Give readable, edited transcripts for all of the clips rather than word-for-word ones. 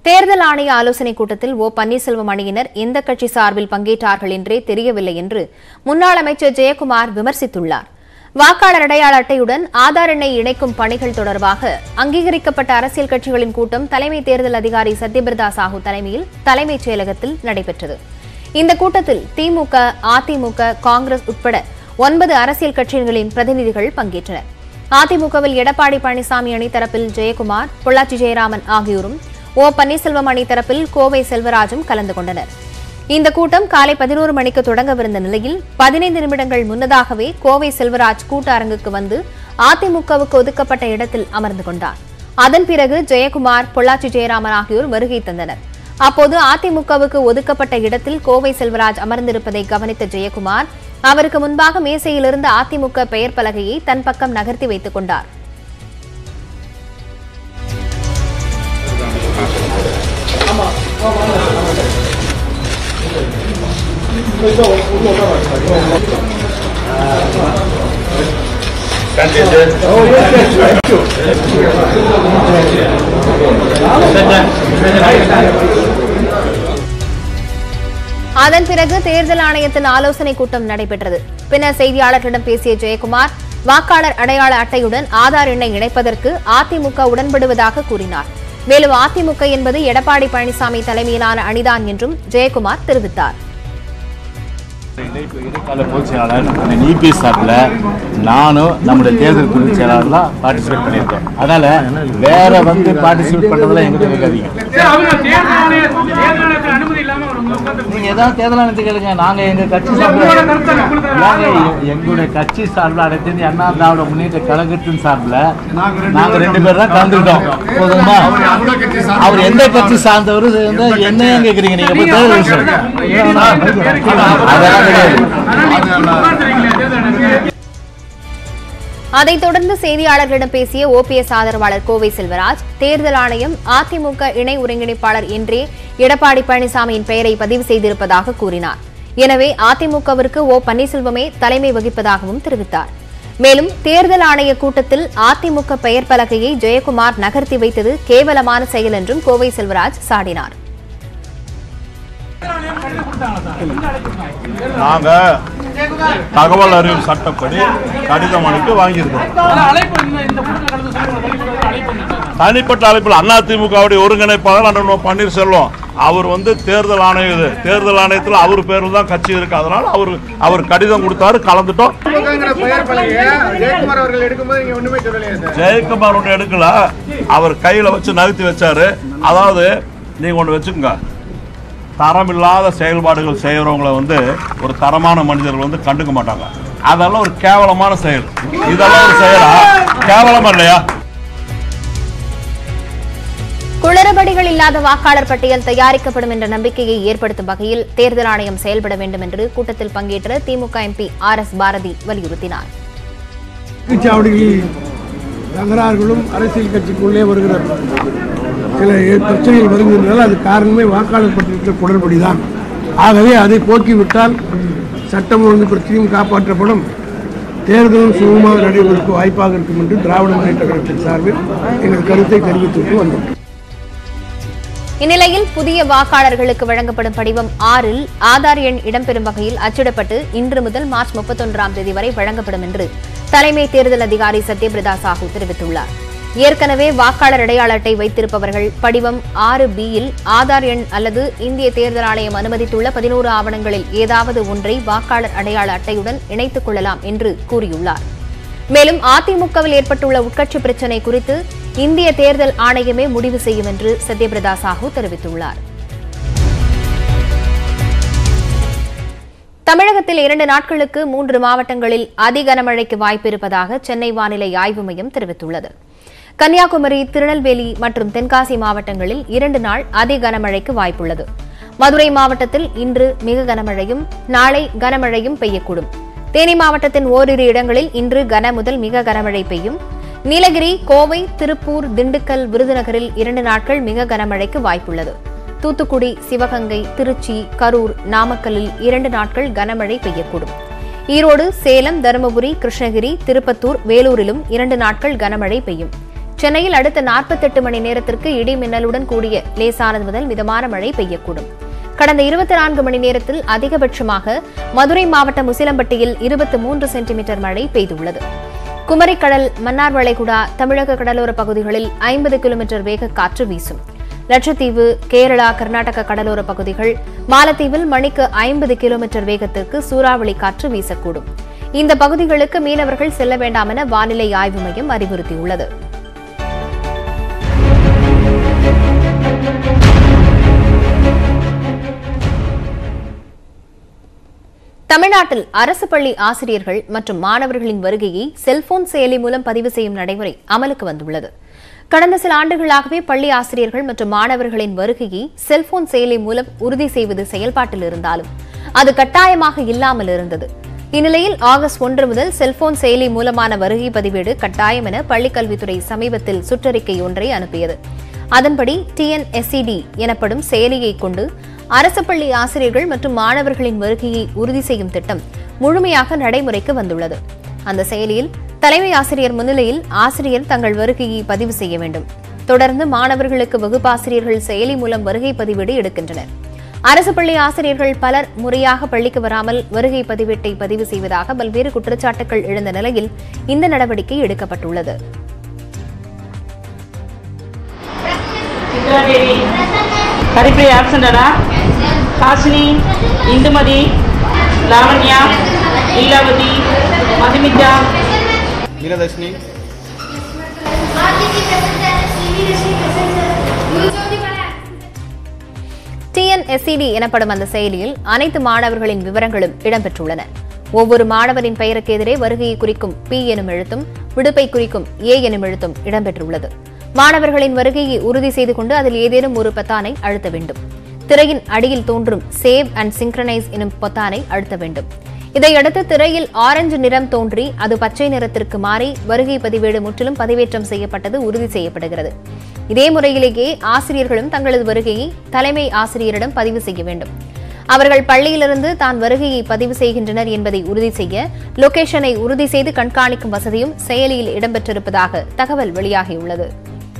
தேர்தல் ஆணைய ஆலோசனைக் கூட்டத்தில் ஓ பன்னீர்செல்வம் அணியினர் எந்த கட்சி சார்பில் பங்கேற்றார்கள் என்றே தெரியவில்லை என்று முன்னாள் அமைச்சர் ஜெயக்குமார் விமர்சித்துள்ளார். வாக்காளர் அடையாள அட்டையுடன் ஆதார் எண்ணை இணைக்கும் பணிகள் தொடர்பாக அங்கீகரிக்கப்பட்ட அரசியல் கட்சிகளின் கூட்டம் தலைமை தேர்தல் அதிகாரி சத்யபிரதா சாஹூ தலைமையில் தலைமைச் செயலகத்தில் நடைபெற்றது. இந்த கூட்டத்தில் திமுக, அதிமுக, காங்கிரஸ் உட்பட 9 அரசியல் கட்சிகளின் பிரதிநிதிகள் பங்கேற்றனர். அதிமுகவில் எடப்பாடி பழனிசாமி அணி தரப்பில் ஜெயக்குமார், பொள்ளாச்சி ஜெயராமன் ஆகியோரும், ஓ பன்னீர்செல்வம் அணி தரப்பில் கோவை செல்வராஜும் கலந்து கொண்டனர். இந்த கூட்டம் காலை 11 மணிக்கு தொடங்கவிருந்த நிலையில் 15 நிமிடங்கள் முன்னதாகவே கோவை செல்வராஜ் கூட்ட அரங்குக்கு வந்து அதிமுகவுக்கு ஒதுக்கப்பட்ட இடத்தில் அமர்ந்து கொண்டார். அதன் பிறகு ஜெயக்குமார், பொள்ளாச்சி ஜெயராமன் ஆகியோர் வருகை தந்தனர். அப்போது அதிமுகவுக்கு ஒதுக்கப்பட்ட இடத்தில் கோவை செல்வராஜ் அமர்ந்திருப்பதை கவனித்த ஜெயக்குமார் அவருக்கு முன்பாக மேசையிலிருந்து அதிமுக பெயர் பலகையை தன் பக்கம் நகர்த்தி வைத்துக் கொண்டார். அதன் பிறகு தேர்தல் ஆணையத்தின் ஆலோசனைக் கூட்டம் நடைபெற்றது. பின்னர் செய்தியாளர்களிடம் பேசிய ஜெயக்குமார், வாக்காளர் அடையாள அட்டையுடன் ஆதார் எண்ணை இணைப்பதற்கு அதிமுக உடன்படுவதாக கூறினார். மேலும் அதிமுக என்பது எடப்பாடி பழனிசாமி தலைமையிலான அணிதான் என்றும் ஜெயக்குமார் தெரிவித்தார். இடைக்கால பொதுச் செயலாளர் இபிஎஸ் சார்பில் நானும் நம்முடைய தேர்தல் பொதுச் செயலாளர்லாம் பார்ட்டிசிபேட் பண்ணியிருக்கோம். அதனால வேற பார்ட்டிசிபேட் பண்றதுல எங்கிட்ட வைக்காதீங்க. நீங்க ஏதாவது தேர்தல் ஆணையத்தை கேளுங்க. நாங்க எங்க கட்சி எங்களுடைய கட்சி சார்பில் அனைத்து அண்ணா திராவிட முன்னேற்ற கழகத்தின் சார்பில் நாங்க 2 பேர் தான் கலந்துக்கிட்டோம். போதுமா? அவர் எந்த கட்சி சார்ந்தவர் என்ன கேட்குறீங்க நீங்க? அதெல்லாம் அதைத் தொடர்ந்து செய்தியாளர்களிடம் பேசிய ஓபிஎஸ் ஆதரவாளர் கோவை செல்வராஜ், தேர்தல் ஆணையம் அதிமுக இணை ஒருங்கிணைப்பாளர் என்றே எடப்பாடி பழனிசாமியின் பெயரை பதிவு செய்திருப்பதாக கூறினார். எனவே அதிமுகவிற்கு ஓ பன்னீர்செல்வமே தலைமை வகிப்பதாகவும் தெரிவித்தார். மேலும் தேர்தல் ஆணைய கூட்டத்தில் அதிமுக பெயர் பலகையை ஜெயக்குமார் நகர்த்தி வைத்தது கேவலமான செயல் என்றும் கோவை செல்வராஜ் சாடினார். நாங்க தகவல் அறிவு சட்டப்படி கடிதம் அனுப்பி வாங்கியிருக்கோம். தனிப்பட்ட அழைப்பில் அதிமுகவுடைய ஒருங்கிணைப்பாளர் பன்னீர்செல்வம் அவர் தேர்தல் ஆணையத்தில் அவர் பேரில் தான் கட்சி இருக்கு. அதனால அவர் கடிதம் கொடுத்தாரு, கலந்துட்டோம். ஜெயக்குமார் ஒன்று எடுக்கல, அவர் கையில வச்சு நகர்த்தி வச்சாரு. அதாவது நீங்க ஒன்று வச்சுக்கோங்க, தரமில்லாத செயல்பாடுகள் செய்யறவங்களை ஒரு தரமான மனிதர்கள் கண்டுக்க மாட்டாங்க. அதெல்லாம் ஒரு கேவலமான செயல். இதெல்லாம் ஒரு செயலா? கேவலமா இல்லையா? குளறுபடிகள் இல்லாத வாக்காளர் பட்டியல் தயாரிக்கப்படும் என்ற நம்பிக்கையை ஏற்படுத்தும் வகையில் தேர்தல் ஆணையம் செயல்பட வேண்டும் என்று கூட்டத்தில் பங்கேற்ற திமுக எம்பி RS பாரதி வலியுறுத்தினார். தகராறுகளும் அரசியல் கட்சிக்குள்ளே வருகிற சில பிரச்சனைகள் வருகின்றன. அது காரணமே வாக்காளர் பட்டியலில் குளறுபடிதான். ஆகவே அதை போக்கிவிட்டால் சட்டம் ஒழுங்கு பிரச்சனையும் காப்பாற்றப்படும், தேர்தலும் சுகமாக நடைபெறுவதற்கு வாய்ப்பாக இருக்கும் என்று திராவிட முன்னேற்ற கழகத்தின் சார்பில் எங்கள் கருத்தை தெரிவித்துவிட்டு வந்தோம். இந்நிலையில் புதிய வாக்காளர்களுக்கு வழங்கப்படும் படிவம் 6 ஆதார் எண் இடம்பெறும் வகையில் அச்சிடப்பட்டு இன்று முதல் மார்ச் 31ஆம் தேதி வரை வழங்கப்படும் என்று தலைமை தேர்தல் அதிகாரி சத்யபிரதா சாஹூ தெரிவித்துள்ளார். ஏற்கனவே வாக்காளர் அடையாள அட்டை வைத்திருப்பவர்கள் படிவம் 6B-யில் ஆதார் எண் அல்லது இந்திய தேர்தல் ஆணையம் அனுமதித்துள்ள 11 ஆவணங்களில் ஏதாவது ஒன்றை வாக்காளர் அடையாள அட்டையுடன் இணைத்துக் கொள்ளலாம் என்று கூறியுள்ளார். மேலும் அதிமுகவில் ஏற்பட்டுள்ள உட்கட்சி பிரச்சினை குறித்து இந்திய தேர்தல் ஆணையமே முடிவு செய்யும் என்று சத்யபிரதா சாஹூ தெரிவித்துள்ளார். தமிழகத்தில் 2 நாட்களுக்கு 3 மாவட்டங்களில் அதி கனமழைக்கு வாய்ப்பு இருப்பதாக சென்னை வானிலை ஆய்வு மையம் தெரிவித்துள்ளது. கன்னியாகுமரி, திருநெல்வேலி மற்றும் தென்காசி மாவட்டங்களில் 2 நாள் அதி கனமழைக்கு வாய்ப்புள்ளது. மதுரை மாவட்டத்தில் இன்று மிக கனமழையும் நாளை கனமழையும் பெய்யக்கூடும். தேனி மாவட்டத்தின் ஓரிரு இடங்களில் இன்று கன முதல் மிக கனமழை பெய்யும். நீலகிரி, கோவை, திருப்பூர், திண்டுக்கல், விருதுநகரில் 2 நாட்கள் மிக கனமழைக்கு வாய்ப்புள்ளது. தூத்துக்குடி, சிவகங்கை, திருச்சி, கரூர், நாமக்கல்லில் 2 நாட்கள் கனமழை பெய்யக்கூடும். ஈரோடு, சேலம், தருமபுரி, கிருஷ்ணகிரி, திருப்பத்தூர், வேலூரிலும் 2 நாட்கள் கனமழை பெய்யும். சென்னையில் அடுத்த 48 மணி நேரத்திற்கு இடி மின்னலுடன் கூடிய லேசானது முதல் மிதமான மழை பெய்யக்கூடும். கடந்த 24 மணி நேரத்தில் அதிகபட்சமாக மதுரை மாவட்டம் உசிலம்பட்டியில் 23 சென்டிமீட்டர் மழை பெய்துள்ளது. குமரிக்கடல், மன்னார் வளைகுடா, தமிழக கடலோர பகுதிகளில் 50 கிலோமீட்டர் வேக காற்று வீசும். லட்சத்தீவு, கேரளா, கர்நாடக கடலோர பகுதிகள், மாலத்தீவில் மணிக்கு 50 கிலோமீட்டர் வேகத்திற்கு சூறாவளி காற்று வீசக்கூடும். இந்த பகுதிகளுக்கு மீனவர்கள் செல்ல வேண்டாம் என வானிலை ஆய்வு மையம் அறிவுறுத்தியுள்ளது. தமிழ்நாட்டில் அரசு பள்ளி ஆசிரியர்கள் மற்றும் மாணவர்களின் வருகையை செல்போன் செயலி மூலம் பதிவு செய்யும் நடைமுறை அமலுக்கு வந்துள்ளது. கடந்த சில ஆண்டுகளாகவே பள்ளி ஆசிரியர்கள் மற்றும் மாணவர்களின் வருகையை செல்போன் செயலி மூலம் உறுதி செய்வது செயல்பாட்டில் இருந்தாலும் அது கட்டாயமாக இல்லாமல் இருந்தது. இந்நிலையில் ஆகஸ்ட் 1 முதல் செல்போன் செயலி மூலமான வருகை பதிவேடு கட்டாயம் என பள்ளிக்கல்வித்துறை சமீபத்தில் சுற்றறிக்கை ஒன்றை அனுப்பியது. அதன்படி TNSED எனப்படும் செயலியை கொண்டு அரசு பள்ளி ஆசிரியர்கள் மற்றும் மாணவர்களின் வருகையை உறுதி செய்யும் திட்டம் முழுமையாக நடைமுறைக்கு வந்துள்ளது. அந்த செயலியில் தலைமை ஆசிரியர் முன்னிலையில் ஆசிரியர் தங்கள் வருகையை பதிவு செய்ய வேண்டும். தொடர்ந்து மாணவர்களுக்கு வகுப்பாசிரியர்கள் செயலி மூலம் வருகை பதிவேடு எடுக்கின்றனர். அரசு பள்ளி ஆசிரியர்கள் பலர் முறையாக பள்ளிக்கு வராமல் வருகை பதிவேட்டை பதிவு செய்வதாக பல்வேறு குற்றச்சாட்டுகள் எழுந்த நிலையில் இந்த நடவடிக்கை எடுக்கப்பட்டுள்ளது. ஹரிப்ரியா ஆப்சண்டடா, ஹாசினி, இந்துமதி, லாவண்யா, லீலாவதி, மதுமிதா, மீனதர்ஷினி. TNSED எனப்படும் அந்த செயலியில் அனைத்து மாணவர்களின் விவரங்களும் இடம்பெற்றுள்ளன. ஒவ்வொரு மாணவரின் பெயருக்கு எதிரே வருகையை குறிக்கும் P எனும் எழுத்தும் விடுப்பை குறிக்கும் A எனும் எழுத்தும் இடம்பெற்றுள்ளது. மாணவர்களின் வருகையை உறுதி செய்து கொண்டு அதில் ஏதேனும் ஒரு பொத்தானை அழுத்த வேண்டும். திரையின் அடியில் தோன்றும் சேவ் அண்ட் சிங்க்ரனைஸ் எனும் பொத்தானை அழுத்த வேண்டும். இதையடுத்து திரையில் ஆரஞ்சு நிறம் தோன்றி அது பச்சை நிறத்திற்கு மாறி வருகை பதிவேடு முற்றிலும் பதிவேற்றம் செய்யப்பட்டது உறுதி செய்யப்படுகிறது. இதே முறையிலேயே ஆசிரியர்களும் தங்களது வருகையை தலைமை ஆசிரியரிடம் பதிவு செய்ய வேண்டும். அவர்கள் பள்ளியிலிருந்து தான் வருகையை பதிவு செய்கின்றனர் என்பதை உறுதி செய்ய லொகேஷனை உறுதி செய்து கண்காணிக்கும் வசதியும் செயலியில் இடம்பெற்றிருப்பதாக தகவல் வெளியாகியுள்ளது.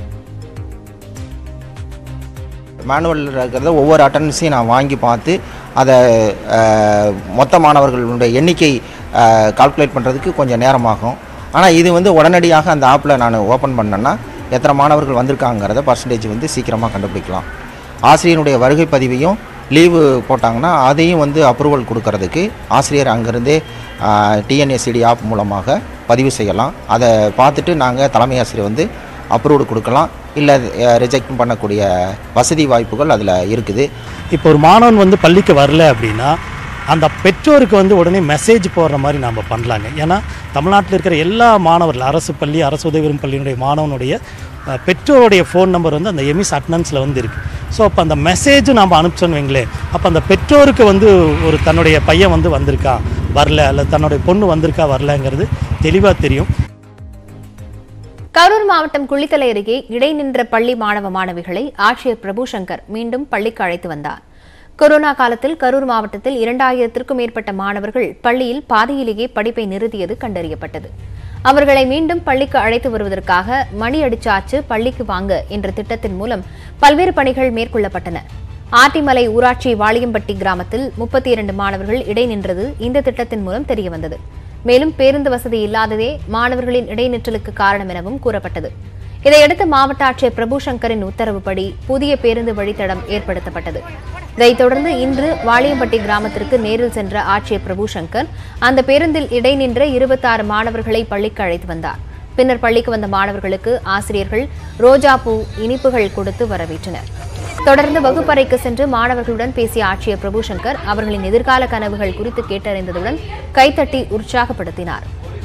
மேனுவல் இருக்கிறத ஒவ்வொரு அட்டண்டன்ஸையும் நான் வாங்கி பார்த்து அதை மொத்த மாணவர்களுடைய எண்ணிக்கை கால்குலேட் பண்ணுறதுக்கு கொஞ்சம் நேரமாகும். ஆனால் இது உடனடியாக அந்த ஆப்பில் நான் ஓப்பன் பண்ணேன்னா எத்தனை மாணவர்கள் வந்திருக்காங்கிறத பர்சன்டேஜ் சீக்கிரமாக கண்டுபிடிக்கலாம். ஆசிரியனுடைய வருகை பதிவையும் லீவு போட்டாங்கன்னா அதையும் அப்ரூவல் கொடுக்கறதுக்கு ஆசிரியர் அங்கேருந்தே TNSED ஆப் மூலமாக பதிவு செய்யலாம். அதை பார்த்துட்டு நாங்கள் தலைமை ஆசிரியர் அப்ரூவ்டு கொடுக்கலாம், இல்லை ரிஜெக்ட் பண்ணக்கூடிய வசதி வாய்ப்புகள் அதில் இருக்குது. இப்போ ஒரு மாணவன் பள்ளிக்கு வரல அப்படின்னா அந்த பெற்றோருக்கு உடனே மெசேஜ் போடுற மாதிரி நாம் பண்ணலாங்க. ஏன்னா தமிழ்நாட்டில் இருக்கிற எல்லா மாணவர்கள் அரசு பள்ளி, அரசு உதவி பெறும் பள்ளியினுடைய மாணவனுடைய பெற்றோருடைய ஃபோன் நம்பர் அந்த எமிஸ் அட்டனன்ஸில் இருக்குது. ஸோ அப்போ அந்த மெசேஜும் நாம் அனுப்பிச்சோன்னு வைங்களேன், அப்போ அந்த பெற்றோருக்கு ஒரு தன்னுடைய பையன் வந்திருக்கா வரல, அல்லது தன்னுடைய பொண்ணு வந்திருக்கா வரலங்கிறது தெளிவாக தெரியும். கரூர் மாவட்டம் குளித்தலை அருகே இடைநின்ற பள்ளி மாணவ மாணவிகளை ஆட்சியர் பிரபு சங்கர் மீண்டும் பள்ளிக்கு அழைத்து வந்தார். கொரோனா காலத்தில் கரூர் மாவட்டத்தில் 2000த்திற்கும் மேற்பட்ட மாணவர்கள் பள்ளியில் பாதியிலேயே படிப்பை நிறுத்தியது கண்டறியப்பட்டது. அவர்களை மீண்டும் பள்ளிக்கு அழைத்து வருவதற்காக மணி அடிச்சாச்சு பள்ளிக்கு வாங்க என்ற திட்டத்தின் மூலம் பல்வேறு பணிகள் மேற்கொள்ளப்பட்டன. ஆட்டிமலை ஊராட்சி வாளியம்பட்டி கிராமத்தில் 32 மாணவர்கள் இடைநின்றது இந்த திட்டத்தின் மூலம் தெரியவந்தது. மேலும் பேருந்து வசதி இல்லாததே மாணவர்களின் இடைநிற்றலுக்கு காரணம் எனவும் கூறப்பட்டது. இதையடுத்து மாவட்ட ஆட்சியர் பிரபு சங்கரின் உத்தரவுப்படி புதிய பேருந்து வழித்தடம் ஏற்படுத்தப்பட்டது. இதைத் தொடர்ந்து இன்று வாளியம்பட்டி கிராமத்திற்கு நேரில் சென்ற ஆட்சியர் பிரபு சங்கர் அந்த பேருந்தில் இடைநின்ற 26 மாணவர்களை பள்ளிக்கு அழைத்து வந்தார். பின்னர் பள்ளிக்கு வந்த மாணவர்களுக்கு ஆசிரியர்கள் ரோஜா பூ, இனிப்புகள் கொடுத்து வரவேற்றனர். தொடர்ந்து வகுப்பறைக்கு சென்று மாணவர்களுடன் பேசிய ஆட்சியர் பிரபு சங்கர் அவர்களின் எதிர்கால கனவுகள் குறித்து கேட்டறிந்ததுடன் கைத்தட்டி உற்சாகப்படுத்தினார்.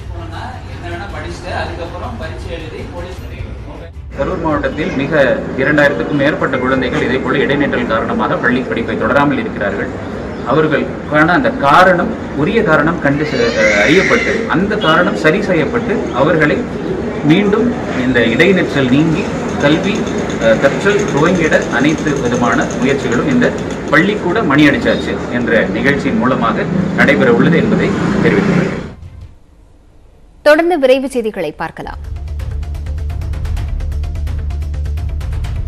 கரூர் மாவட்டத்தில் மிக 2000க்கும் மேற்பட்ட குழந்தைகள் இதேபோல இடைநிற்றல் காரணமாக பள்ளி படிப்பை தொடராமல் இருக்கிறார்கள். அவர்களுக்கான அந்த காரணம், உரிய காரணம் கண்டு அறியப்பட்டு அந்த காரணம் சரி செய்யப்பட்டு அவர்களை மீண்டும் இந்த இடைநிற்றல் நீங்கி கல்வி கற்றல் துவங்கிட அனைத்து விதமான முயற்சிகளும் இந்த பள்ளிக்கூட மணி அடிச்சாச்சு என்ற நிகழ்ச்சியின் மூலமாக நடைபெற உள்ளது என்பதை தெரிவித்துள்ளது. தொடர்ந்து விரைவு செய்திகளை பார்க்கலாம்.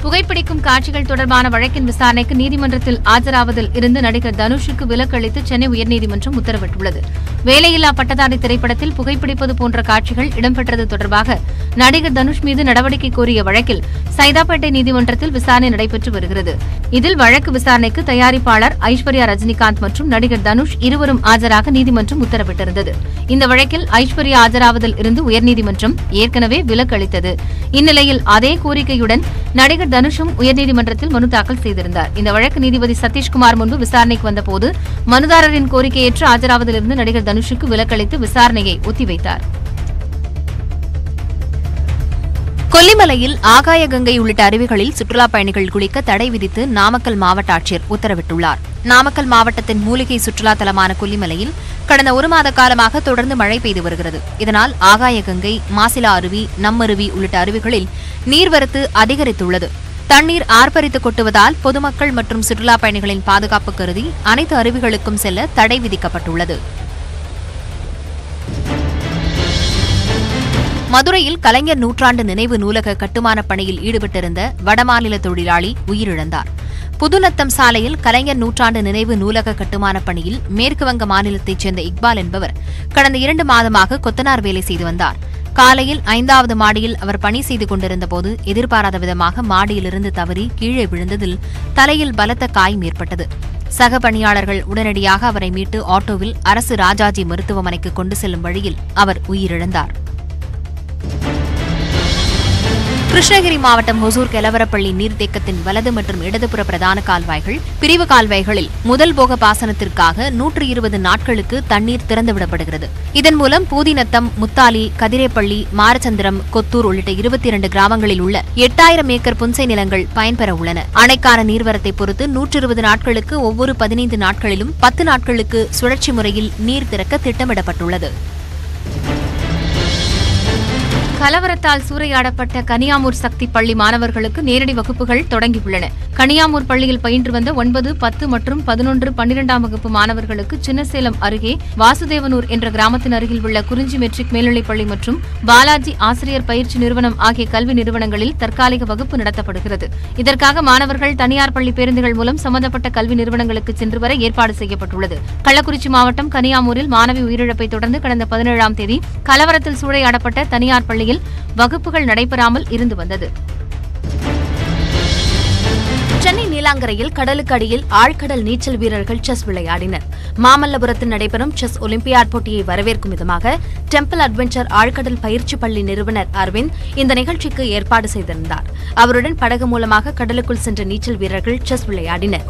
புகைப்பிடிக்கும் காட்சிகள் தொடர்பான வழக்கின் விசாரணைக்கு நீதிமன்றத்தில் ஆஜராவதில் இருந்து நடிகர் தனுஷுக்கு விலக்கு அளித்து சென்னை உயர்நீதிமன்றம் உத்தரவிட்டுள்ளது. வேலையில்லா பட்டதாரி திரைப்படத்தில் புகைப்பிடிப்பது போன்ற காட்சிகள் இடம்பெற்றது தொடர்பாக நடிகர் தனுஷ் மீது நடவடிக்கை கோரிய வழக்கில் சைதாப்பேட்டை நீதிமன்றத்தில் விசாரணை நடைபெற்று வருகிறது. இதில் வழக்கு விசாரணைக்கு தயாரிப்பாளர் ஐஸ்வர்யா ரஜினிகாந்த் மற்றும் நடிகர் தனுஷ் இருவரும் ஆஜராக நீதிமன்றம் உத்தரவிட்டிருந்தது. இந்த வழக்கில் ஐஸ்வர்யா ஆஜராவதில் இருந்து உயர்நீதிமன்றம் ஏற்கனவே விலக்கு அளித்தது. இந்நிலையில் அதே கோரிக்கையுடன் நடிகர் தனுஷும் உயர்நீதிமன்றத்தில் மனு தாக்கல் செய்திருந்தார். இந்த வழக்கு நீதிபதி சதீஷ்குமார் முன்பு விசாரணைக்கு வந்தபோது மனுதாரரின் கோரிக்கையேற்று ஆஜராவதிலிருந்து நடிகர் தனுஷுக்கு விலக்களித்து விசாரணையை ஒத்திவைத்தார். கொல்லிமலையில் ஆகாயகங்கை உள்ளிட்ட அருவிகளில் சுற்றுலாப் பயணிகள் குளிக்க தடை விதித்து நாமக்கல் மாவட்ட ஆட்சியர் உத்தரவிட்டுள்ளார். நாமக்கல் மாவட்டத்தின் மூலிகை சுற்றுலா தலமான கொல்லிமலையில் கடந்த ஒரு மாத காலமாக தொடர்ந்து மழை பெய்து வருகிறது. இதனால் ஆகாயகங்கை, மாசிலா அருவி, நம்மருவி உள்ளிட்ட அருவிகளில் நீர்வரத்து அதிகரித்துள்ளது. தண்ணீர் ஆர்ப்பரித்து கொட்டுவதால் பொதுமக்கள் மற்றும் சுற்றுலாப் பயணிகளின் பாதுகாப்பு கருதி அனைத்து அருவிகளுக்கும் செல்ல தடை விதிக்கப்பட்டுள்ளது. மதுரையில் கலைஞர் நூற்றாண்டு நினைவு நூலக கட்டுமானப் பணியில் ஈடுபட்டிருந்த வடமாநில தொழிலாளி உயிரிழந்தார். புதுநத்தம் சாலையில் கலைஞர் நூற்றாண்டு நினைவு நூலக கட்டுமானப் பணியில் மேற்குவங்க மாநிலத்தைச் சேர்ந்த இக்பால் என்பவர் கடந்த 2 மாதமாக கொத்தனார் வேலை செய்து வந்தார். காலையில் 5வது மாடியில் அவர் பணி செய்து கொண்டிருந்தபோது எதிர்பாராத விதமாக மாடியிலிருந்து தவறி கீழே விழுந்ததில் தலையில் பலத்த காயம் ஏற்பட்டது. சக பணியாளர்கள் உடனடியாக அவரை மீட்டு ஆட்டோவில் அரசு ராஜாஜி மருத்துவமனைக்கு கொண்டு செல்லும் வழியில் அவர் உயிரிழந்தார். கிருஷ்ணகிரி மாவட்டம் ஹொசூர் கெலவரப்பள்ளி நீர்த்தேக்கத்தின் வலது மற்றும் இடதுபுற பிரதான கால்வாய்கள், பிரிவு கால்வாய்களில் முதல் போக பாசனத்திற்காக 120 நாட்களுக்கு தண்ணீர் திறந்துவிடப்படுகிறது. இதன் மூலம் பூதிநத்தம், முத்தாலி, கதிரேப்பள்ளி, மாரச்சந்திரம், கொத்தூர் உள்ளிட்ட 22 கிராமங்களில் உள்ள 8000 ஏக்கர் புன்சை நிலங்கள் பயன்பெற உள்ளன. அணைக்கான நீர்வரத்தை பொறுத்து 120 நாட்களுக்கு ஒவ்வொரு 15 நாட்களிலும் 10 நாட்களுக்கு சுழற்சி முறையில் நீர் திறக்க திட்டமிடப்பட்டுள்ளது. கலவரத்தால் சூறையாடப்பட்ட கனியாமூர் சக்தி பள்ளி மாணவர்களுக்கு நேரடி வகுப்புகள் தொடங்கியுள்ளன. கனியாமூர் பள்ளியில் பயின்று வந்த 9, 10 மற்றும் 11, 12ஆம் வகுப்பு மாணவர்களுக்கு சின்னசேலம் அருகே வாசுதேவனூர் என்ற கிராமத்தின் அருகில் உள்ள குறிஞ்சி மெட்ரிக் மேல்நிலைப்பள்ளி மற்றும் பாலாஜி ஆசிரியர் பயிற்சி நிறுவனம் ஆகிய கல்வி நிறுவனங்களில் தற்காலிக வகுப்பு நடத்தப்படுகிறது. இதற்காக மாணவர்கள் தனியார் பள்ளி பேருந்துகள் மூலம் சம்பந்தப்பட்ட கல்வி நிறுவனங்களுக்கு சென்று வர ஏற்பாடு செய்யப்பட்டுள்ளது. கள்ளக்குறிச்சி மாவட்டம் கனியாமூரில் மாணவி உயிரிழப்பை தொடர்ந்து கடந்த 17ஆம் தேதி கலவரத்தில் சூறையாடப்பட்ட தனியார் பள்ளி வகுப்புகள் நடைபெறாமல் இருந்து வந்தது. சென்னை நீலாங்கரையில் கடலுக்கு அடியில் ஆழ்கடல் நீச்சல் வீரர்கள் செஸ் விளையாடினர். மாமல்லபுரத்தில் நடைபெறும் செஸ் ஒலிம்பியாட் போட்டியை வரவேற்கும் விதமாக டெம்பிள் அட்வென்ச்சர் ஆழ்கடல் பயிற்சி பள்ளி நிறுவனர் அரவிந்த் இந்த நிகழ்ச்சிக்கு ஏற்பாடு செய்திருந்தார். அவருடன் படகு மூலமாக கடலுக்குள் சென்ற நீச்சல் வீரர்கள் செஸ் விளையாடினர்.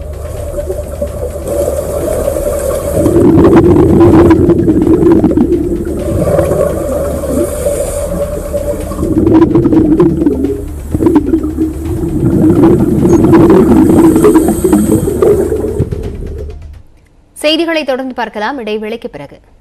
செய்திகளை தொடர்ந்து பார்க்கலாம். இடைவேளைக்கு பிறகு